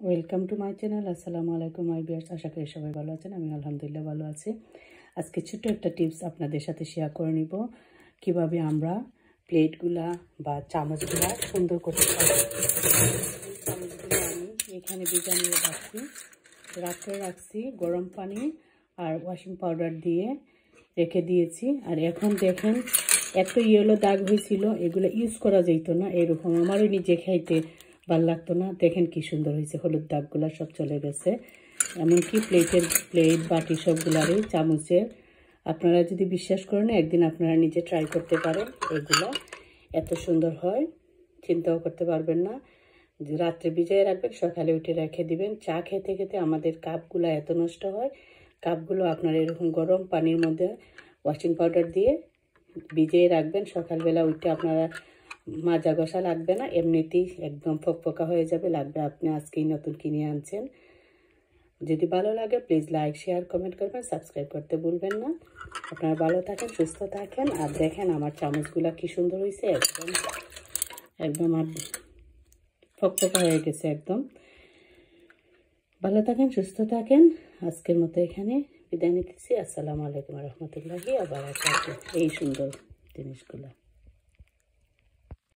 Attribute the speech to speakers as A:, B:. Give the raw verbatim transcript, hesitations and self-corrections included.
A: Welcome to my channel. আসসালামু আলাইকুম মাই viewers, আশা করি সবাই ভালো আছেন। আমি আলহামদুলিল্লাহ ভালো আছি। আজকে ছোট্ট একটা টিপস আপনাদের সাথে শেয়ার করে নিব, কিভাবে আমরা প্লেটগুলা বা চামচগুলা সুন্দর করতে পারি। চামচগুলো আমি এখানে ভিজানিয়ে রাখছি, রাত্রে রাখছি গরম পানি আর ওয়াশিং পাউডার দিয়ে রেখে দিয়েছি। আর এখন দেখেন এত ইয়েলো দাগ হয়েছিল, এগুলো ইউজ করা যেত না, এরকম আমারও নিজে খাইতে ভাল লাগতো না। দেখেন কি সুন্দর হয়েছে, হলুদ দাগগুলো সব চলে গেছে। এমনকি প্লেটের প্লেট বাটি সবগুলারই চামচের, আপনারা যদি বিশ্বাস করেন একদিন আপনারা নিজে ট্রাই করতে পারেন। এগুলো এত সুন্দর হয় চিন্তাও করতে পারবেন না। রাত্রে ভিজিয়ে রাখবেন, সকালে উঠে রেখে দিবেন। চা খেতে খেতে আমাদের কাপগুলো এত নষ্ট হয়, কাপগুলো আপনারা এরকম গরম পানির মধ্যে ওয়াশিং পাউডার দিয়ে ভিজিয়ে রাখবেন। সকালবেলা উঠে আপনারা মাজা ঘষা লাগবে না, এমনিতেই একদম ফকফকা হয়ে যাবে। লাগবে আপনি আজকেই নতুন কিনে আনছেন। যদি ভালো লাগে প্লিজ লাইক শেয়ার কমেন্ট করবেন, সাবস্ক্রাইব করতে ভুলবেন না। আপনারা ভালো থাকেন, সুস্থ থাকেন। আর দেখেন আমার চামচগুলো কি সুন্দর হয়েছে, একদম একদম আর ফকফকা হয়ে গেছে একদম। ভালো থাকেন, সুস্থ থাকেন। আজকের মতো এখানে বিদায় নিতেছি। আসসালামু আলাইকুম রহমতুল্লাহি আবার এই সুন্দর জিনিসগুলো।